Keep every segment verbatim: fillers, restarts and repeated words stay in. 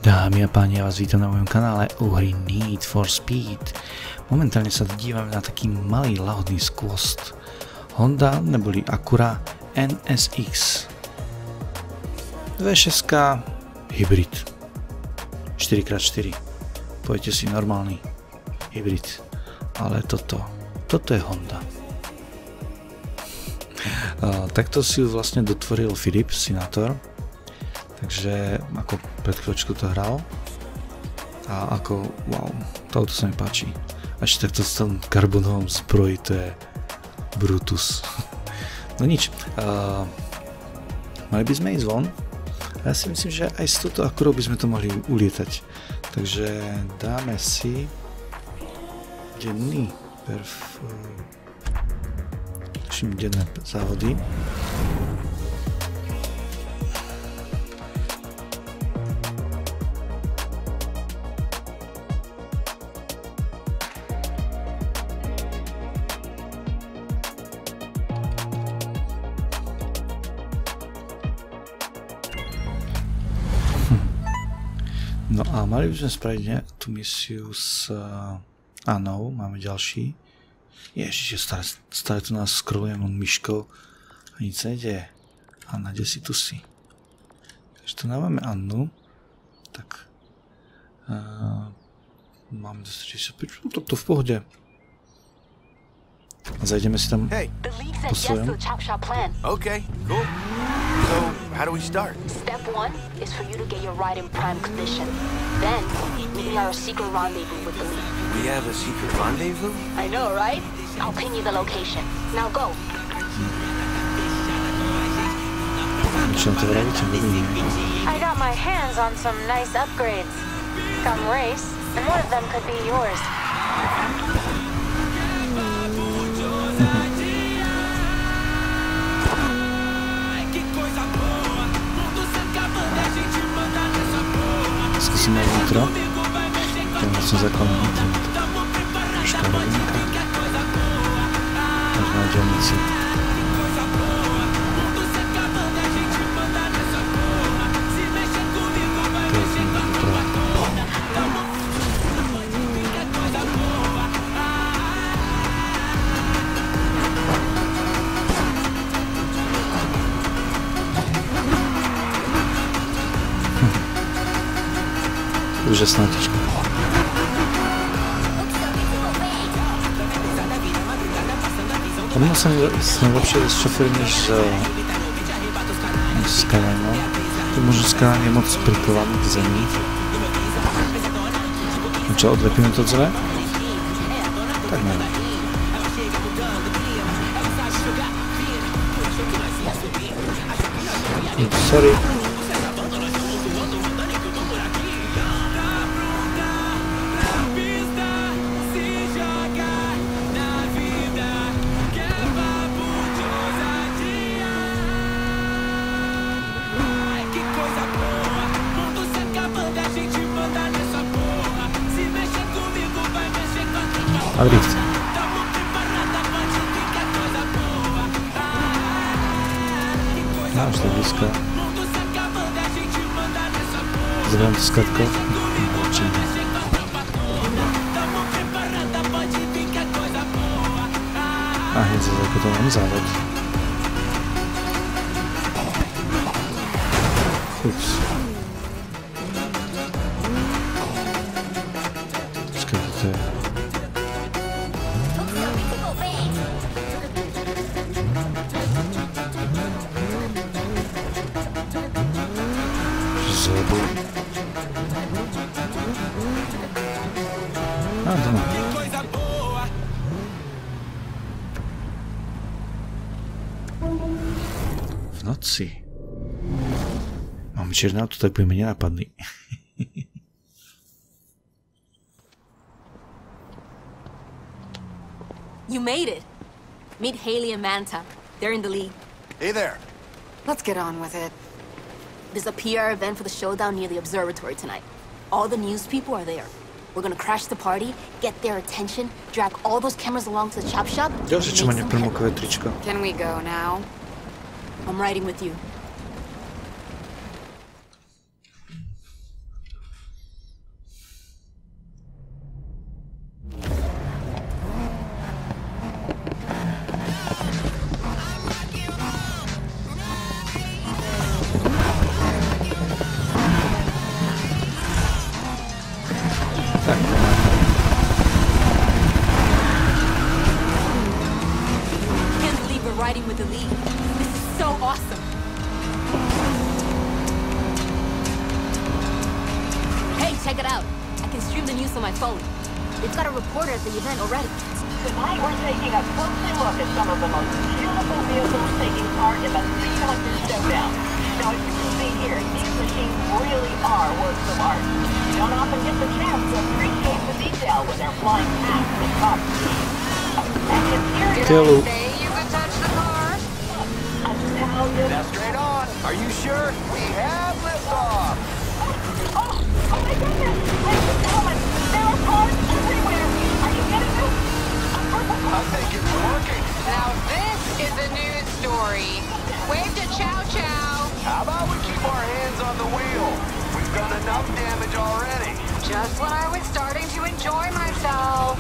Dámy a páni, ja vás vítam na mojom kanále u hry Need for Speed. Momentálne sa dívame na taký malý lahodný skvost Honda neboli Acura N S X dva šesť hybrid štyri krát štyri. Poďte si normálny hybrid, ale toto, toto je Honda. A, takto si ju vlastne dotvoril Filip, Senátor. Takže ako pred chvíľočkou to hral a ako, wow, toto sa mi páči. A ešte takto s tom karbonovom zbroji, to je Brutus. No nič, uh, mali by sme ísť von a ja si myslím, že aj s touto Acurou by sme to mohli ulietať. Takže dáme si denný perf... Tuším denné závody. No a mali by sme spraviť ne, tú misiu s uh, Anou, máme ďalší. Ježiš, stále, stále tu nás scrollujem on myškou a nic sa nedieje. Anna, kde si tu si? Takže tu máme Annu, tak uh, máme šesťdesiatpäť, no to v pohode. A zajdeme si tam hey. Po svojom. Okay, cool. So, how do we start? Step one is for you to get your ride in prime condition. Then, meet me at our secret rendezvous with the lead. We have a secret rendezvous? I know, right? I'll ping you the location. Now go. Čo to vravíte? I got my hands on some nice upgrades. Come race, and one of them could be yours. Skúsime vnútro. To je vlastne základný internet. Troška rovinka. Až na dielnici. Pekne vnútro. Úžasná tyčka. Ono sa mi lepšie šofér než s Skylineom. Tu možno Skyline je moc prikovaný k zemi. Čo, odlepíme to celé? Tak neviem. Sorry. A drift. No, už to je blízko. Zrovna to skladko. A hneď sa ako to mám závod. Ups. Počkaj, to je... Zadu. A, doma. V noci. Mám čierne auto, tak budeme nenápadný. You made it. Meet Haley and Manta. They're in the lead. Hey there. Let's get on with it. There's a P R event for the showdown near the observatory tonight. All the news people are there. We're gonna crash the party, get their attention, drag all those cameras along to the chop shop. Ďalšie, čo ma nepromokové tričko. Can we go now? I'm riding with you. on my phone. It's got a reporter at the event already. Tonight we're taking a closer look at some of the most beautiful vehicles taking part in the Speed Hunter Showdown. Now, as you can see here, these machines really are works of art. You don't often get the chance to appreciate the detail when they're flying past the top speed. And the interior... Hello. Say you could touch the car. Italian... Now straight on. Are you sure? We have liftoff. Oh, oh my goodness! Ladies and gentlemen, there are cars everywhere! Are you getting this? I think it's working. Now this is a news story. Wave to Chow Chow. How about we keep our hands on the wheel? We've done enough damage already. Just when I was starting to enjoy myself.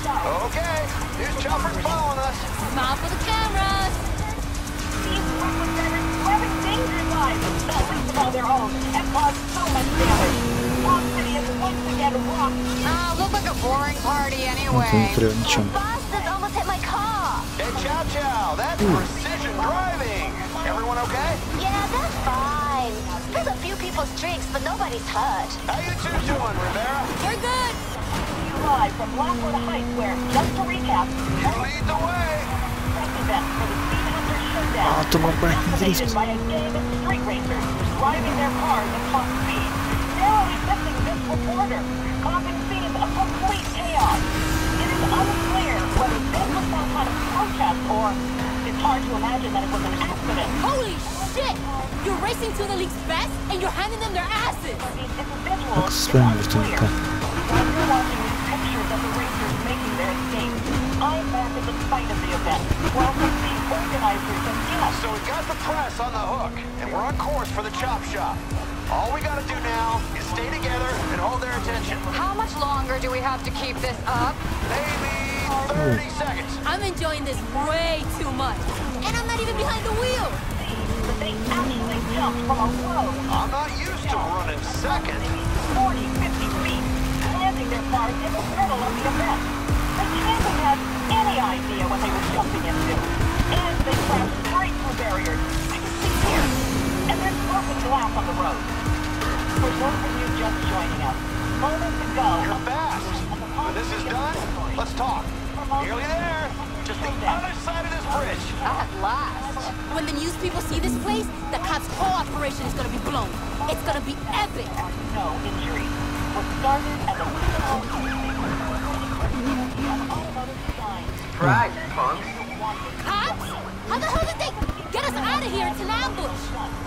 Okay, this chopper's following us. Smile for the cameras. These reckless drivers are having dangerous lives, not least of all their own, and caused so much damage. Palm City is once again rocked. Oh, look like a boring party No to anyway. netreba ničom. Bastards almost hit my car. Hey, Chow Chow, that's precision driving. Everyone okay? Yeah, that's fine. Spilled a few people's drinks, but nobody's hurt. How you two doing, Rivera? We're good. Live from Blackwood Heights, where, just to recap, You lead the way. press event for the Speed Hunter Showdown. A to má úplne Dominated by a gang of street racers driving their cars at top speed, narrowly missing this reporter, causing scenes of complete chaos. It is unclear whether this was some kind of protest or it's hard to imagine that it was an accident. Holy shit! You're racing to the league's best, and you're handing them their asses. These individuals, Tak it's spravím unclear. vrtulníka. While you're watching these pictures of the racers making their escape, I'm back at the site of the event. Welcome the organizers and guests. So we got the press on the hook, and we're on course for the chop shop. All we gotta do now is stay together and hold their attention. How much longer do we have to keep this up? Maybe thirty seconds. I'm enjoying this way too much. And I'm not even behind the wheel. But they actually jumped from a road I'm not used to running second. forty, fifty feet, landing their cars in the middle of the event. They can't have had any idea what they were jumping into. And they crashed straight through barriers. I can see here. And there's broken glass on the road. For those of you just joining us, moments ago... You're fast. When this is done, let's talk. Nearly there. Just the other side of this bridge. At last. When the news people see this place, the cops' whole operation is gonna be blown. It's gonna be epic. No injuries. What started as a Right, punk. Cops? How the hell did they get us out of here? It's an ambush.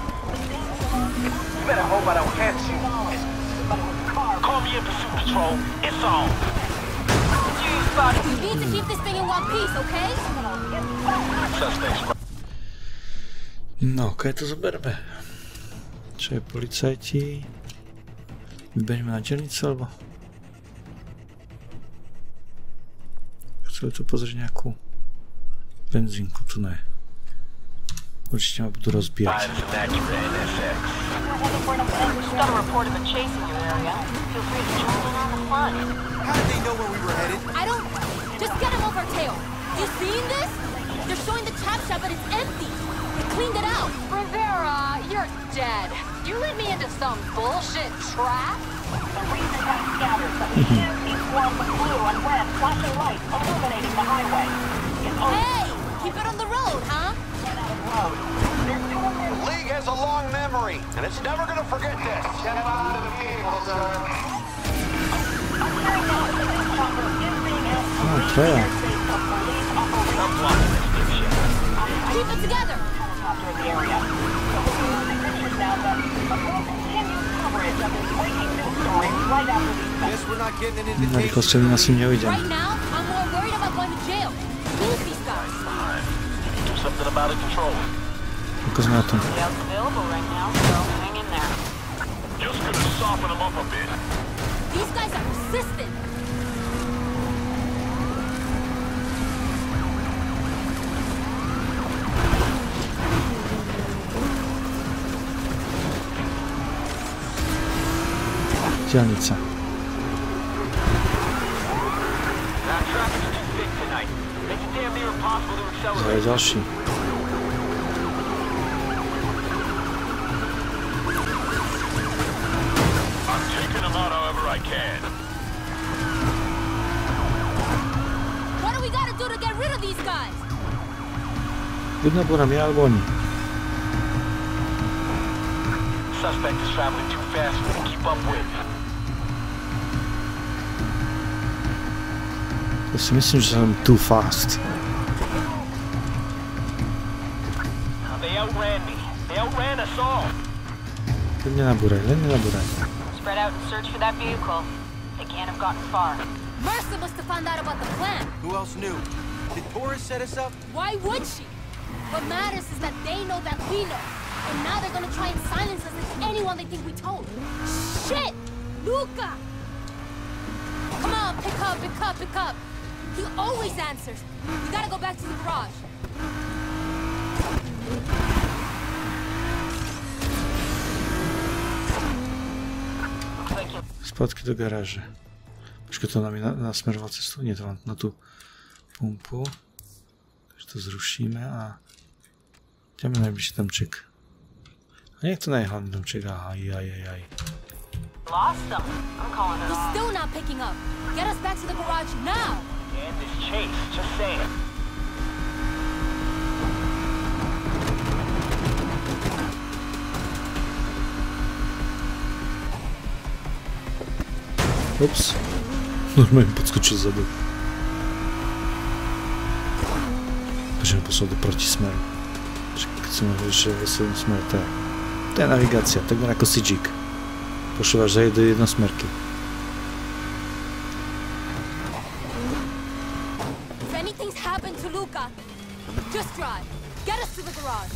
You better hope I don't catch you. Call me in pursuit patrol. It's on. We need to keep this thing in one piece, okay? No, keď to zoberme. Čo je policajti? Vybeňme na diaľnicu, alebo? Chceli tu pozrieť nejakú benzínku, tu ne. Určite ma budú rozbíjať. Got a report of a chase in your area. Feel free to join in on the fun. How did they know where we were headed? I don't... Just get him over tail. You seen this? They're showing the chop shop, but it's empty. They cleaned it out. Rivera, you're dead. You lead me into some bullshit trap? The reason got scattered, but we can't see swarms of blue and red flashing lights illuminating the highway. It's over. Hey! Keep it on the road, huh? Get out of road. They're doing their The League has a long memory, and it's never gonna forget this. Get out of the vehicle, sir. I'm hearing now that the police chopper is being asked to Oh, leave fair. the airspace of police operations. Keep it together. Helicopter in the area. So we'll be losing pictures now, but but we'll continue coverage of this breaking news story right after these facts. Guess we're not getting an Na invitation. rýchlosť ani asi neujdem. Right now, I'm more worried about going to jail. Lose these guys. Do something about it, control. Ako sme na tom? Details available right now, so hang in there. Just gonna soften them up a bit. These guys are persistent. Diaľnica. That traffic's too thick tonight. Makes it damn near impossible to Zaj accelerate. ďalší. I'm taking them out however I can. Buď nabúram ja, alebo oni. Suspect is traveling too fast for me to keep up with. Ja si myslím, že som too fast. They outran me. They outran us all. Len nenabúraj, len nenabúraj. Spread out and search for that vehicle. They can't have gotten far. Mercer must have found out about the plan. Who else knew? Did Torres set us up? Why would she? What matters is that they know that we know. And now they're gonna try and silence us as anyone they think we told. Shit! Luca! Come on, pick up, pick up, pick up. He always answers. We gotta go back to the garage. Spadky do garáže. Počkej, to nám je nasmeroval cestu? Nie, to mám na tú pumpu. Takže to zrušíme a ideme na najbližší domček. A nech to nie je hlavný domček. Aj, aj, aj, aj. Lost them. I'm calling it He's off. still not picking up. Get us back to the garage now! And this chase, just saying. Ups. Normálne podskočil zadu. Takže ho poslal do protismeru. Keď som hovoril, že v svojom smeru, to je, to je navigácia, takmer ako Sidžík. Pošúvaš za do jednosmerky. If anything's happened to Luca, just drive. Get us to the garage.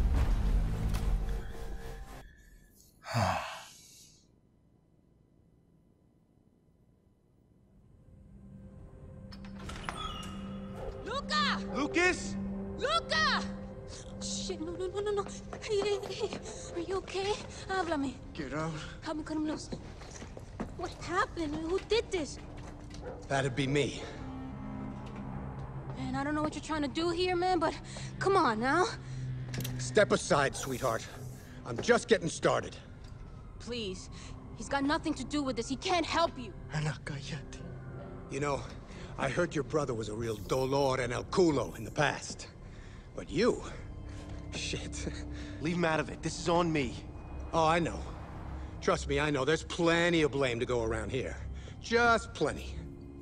Luca! Lucas? Luca! Shit, no, no, no, no, no. Hey, hey, hey. Are you okay? Háblame. Get out. Help me cut him loose. What happened? Who did this? That'd be me. Man, I don't know what you're trying to do here, man, but come on now. Step aside, sweetheart. I'm just getting started. Please. He's got nothing to do with this. He can't help you. You know, I heard your brother was a real dolor and el culo in the past. But you... shit. Leave him out of it. This is on me. Oh, I know. Trust me, I know. There's plenty of blame to go around here. Just plenty.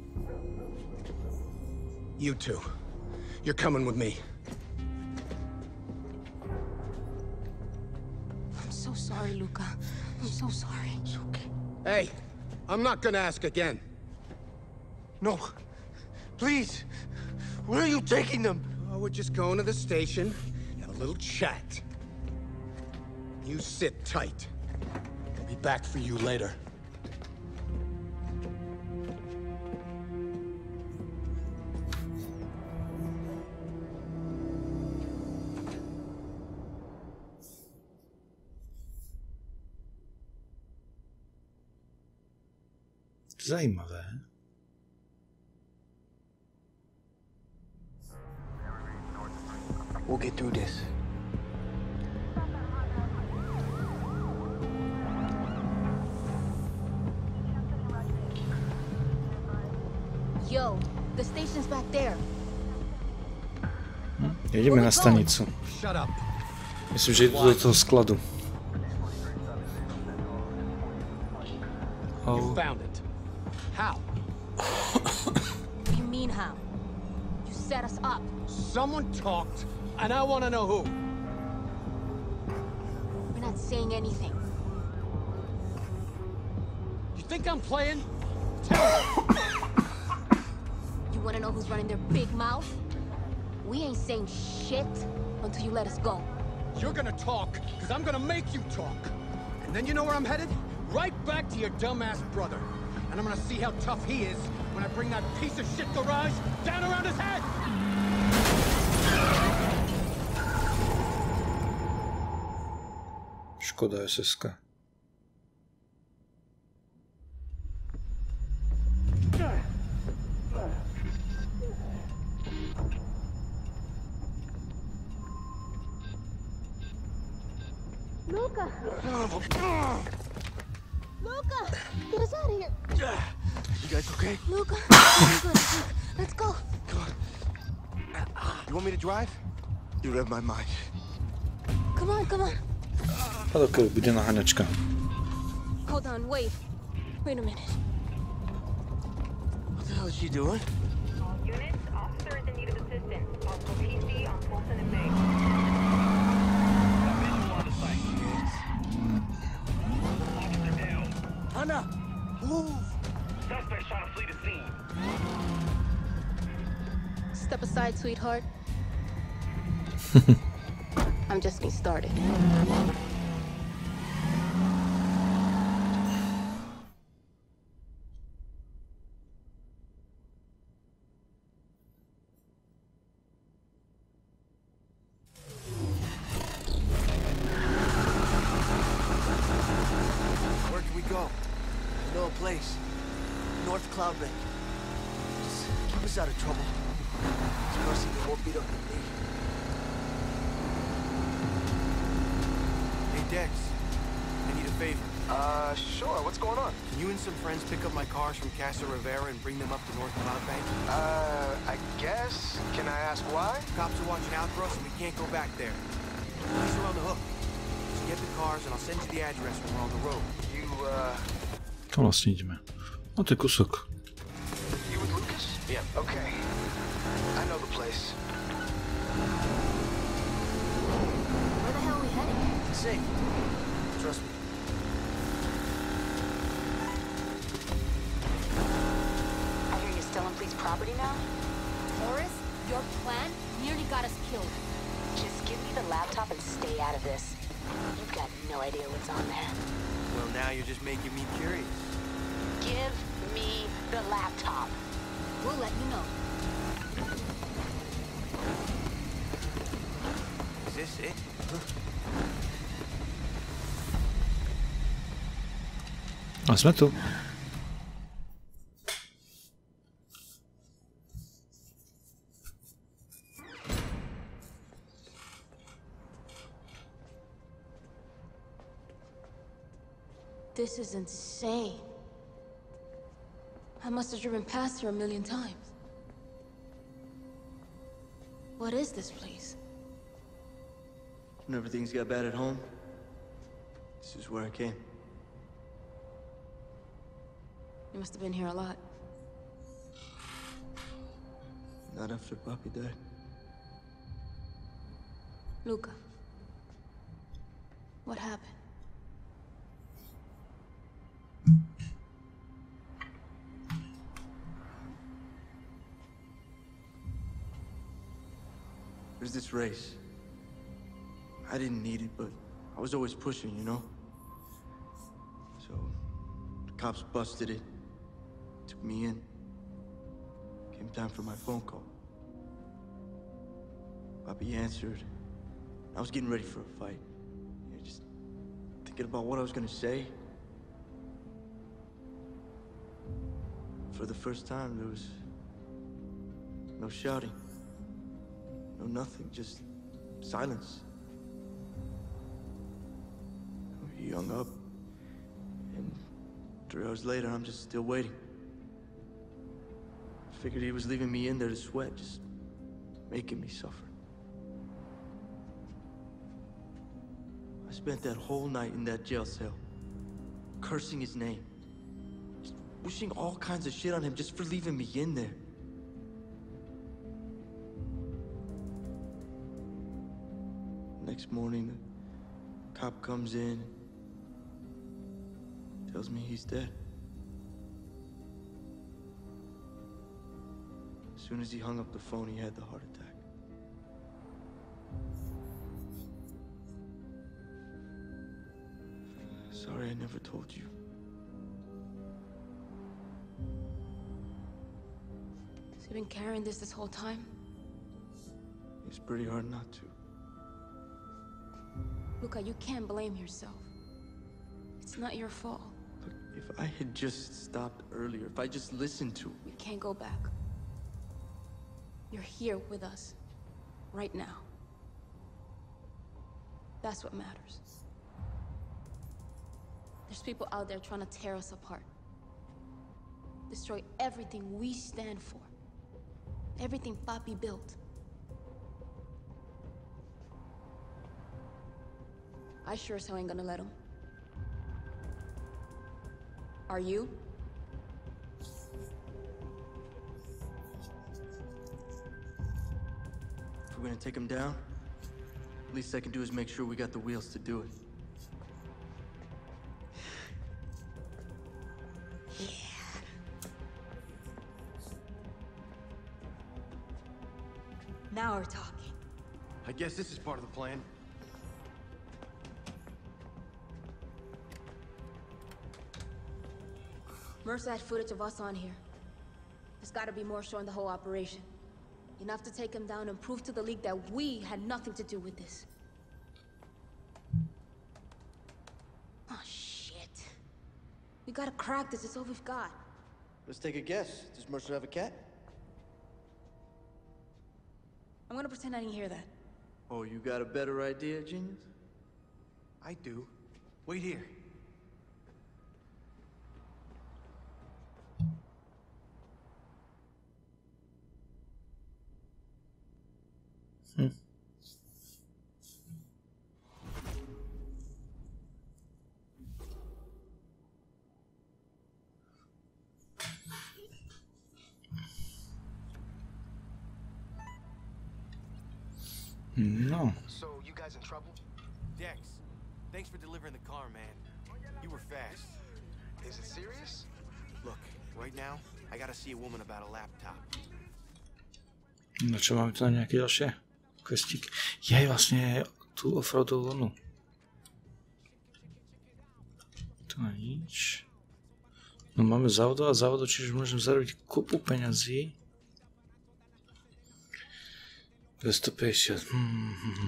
You two. You're coming with me. I'm so sorry, Luca. I'm so sorry. It's okay. Hey, I'm not gonna ask again. No. Please. Where are you taking them? Oh, we're just going to the station, have a little chat. You sit tight. I'll be back for you later. Zajímavé. We'll get through this. Yo, the station's back there. Jedeme na stanicu. Shut up. Myslím, že jdu do toho skladu. You Oh. found it. How? What do you mean how? You set us up. Someone talked, and I want to know who. We're not saying anything. You think I'm playing? You wanna know who's running their big mouth? We ain't saying shit until you let us go. You're gonna talk, because I'm gonna make you talk. And then you know where I'm headed? Right back to your dumbass brother. And I'm gonna see how tough he is when I bring that piece of shit garage down around his head! Škoda es es ka. Luca! Luca! Get us out of here! You guys okay? Luca! Good, good. Let's go! Come on. You want me to drive? You read my mind. Come on, come on. Hadi okej, bude naháňačka. Hold on, wait. Wait a minute. What the hell is she doing? All units, officer is in need of assistance. Possible P C on Fulton and May. Anna, move! Suspect's trying to flee the scene. Step aside, sweetheart. I'm just getting started. Where can we go? I know a place. North Cloud Bank. Just keep us out of trouble. This person won't beat up with me. Hey, Dex. I need a favor. Uh, sure. What's going on? Can you and some friends pick up my cars from Casa Rivera and bring them up to North Cloud Bank? Uh, I guess. Can I ask why? Cops are watching out for us and we can't go back there. Police are on the hook. Just get the cars and I'll send you the address when we're on the road. You, uh... Kam vlastně jdeme? No to je kusok. You with Lucas? Yeah. Okay. I know the place. Where the hell are we heading? It's safe. Trust me. I hear you're still on police property now? Horace, your plan nearly got us killed. Just give me the laptop and stay out of this. You've got no idea what's on there. Well, now you're just making me curious. Give me the laptop. We'll let you know. Is this it? A jsme tu. This is insane. I must have driven past here a million times. What is this place? When everything's got bad at home, this is where I came. You must have been here a lot. Not after Papi died. Luca. What happened? There's this race. I didn't need it, but I was always pushing, you know? So, the cops busted it, took me in. Came time for my phone call. Papi answered. I was getting ready for a fight. You know, just thinking about what I was gonna say. For the first time, there was no shouting. No nothing, just silence. He hung up, and three hours later, I'm just still waiting. Figured he was leaving me in there to sweat, just making me suffer. I spent that whole night in that jail cell, cursing his name, just wishing all kinds of shit on him just for leaving me in there. Next morning, the cop comes in, tells me he's dead. As soon as he hung up the phone, he had the heart attack. Sorry I never told you. So you've been carrying this this whole time? It's pretty hard not to. Luca, you can't blame yourself. It's not your fault. Look, if I had just stopped earlier, if I just listened to him. You can't go back. You're here with us. Right now. That's what matters. There's people out there trying to tear us apart. Destroy everything we stand for. Everything Papi built. I sure as hell ain't gonna let him. Are you? If we're gonna take him down, least I can do is make sure we got the wheels to do it. Now we're talking. I guess this is part of the plan. Mercer had footage of us on here. There's gotta be more showing the whole operation. Enough to take him down and prove to the League that we had nothing to do with this. Oh, shit. We gotta crack this, it's all we've got. Let's take a guess. Does Mercer have a cat? I'm gonna pretend I didn't hear that. Oh, you got a better idea, genius? I do. Wait here. Hmm. No. So, you guys in trouble? Dex, thanks for delivering the car, man. You were fast. Is it serious? Look, right now, I gotta see a woman about a laptop. No čo, máme tu na nejaké ďalšie questíky? Jej vlastne tú offroadovú vlnu. Tu na nič. No máme závodov a závodov, čiže môžem zarobiť kupu peňazí. dvestopäťdesiat. Hmm, hmm.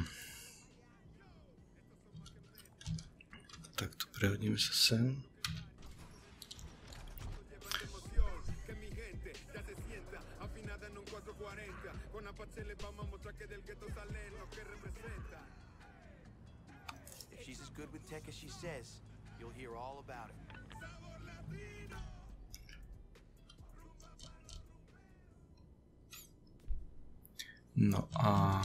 Tak to prehodíme sa sem. If she's as good with tech as she says, you'll hear all about it. No a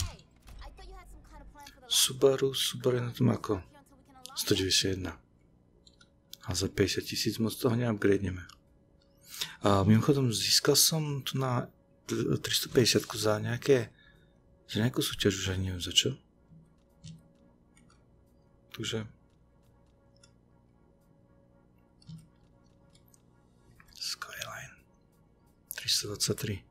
Subaru, Subaru je na tom ako stodeväťdesiatjeden. A za päťdesiat tisíc moc toho neupgradeneme. A mimochodom získal som tu na tristopäťdesiat za nejaké za nejakú súťaž, už ani neviem za čo. Takže Skyline tristodvadsaťtri.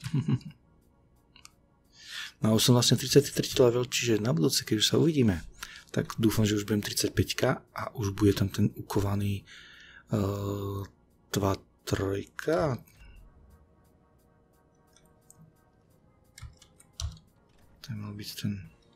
No a už som vlastne tridsiaty tretí level, čiže na budúce, keď už sa uvidíme, tak dúfam, že už budem tridsaťpäťka a už bude tam ten ukovaný uh, dva trojka. To je mal byť ten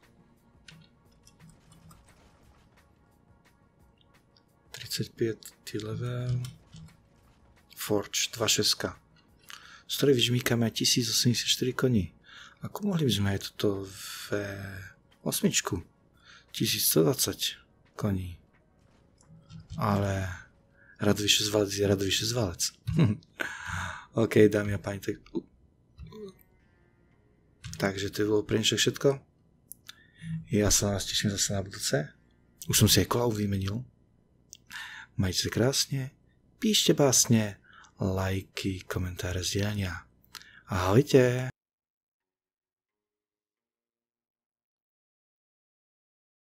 tridsaťpiaty level Forge dva šesť, z ktorej vyžmýkame tisícosemdesiatštyri koní. Ako mohli by sme aj toto v osmičku? tisícstodvadsať koní. Ale radovejšie zvalec je radovejšie zvalec. OK, dámy a páni, tak... Takže to je bolo pre dnešok všetko. Ja sa na vás teším zase na budúce. Už som si aj kolau vymenil. Majte sa krásne, píšte básne, lajky, komentáre, zdieľania. Ahojte!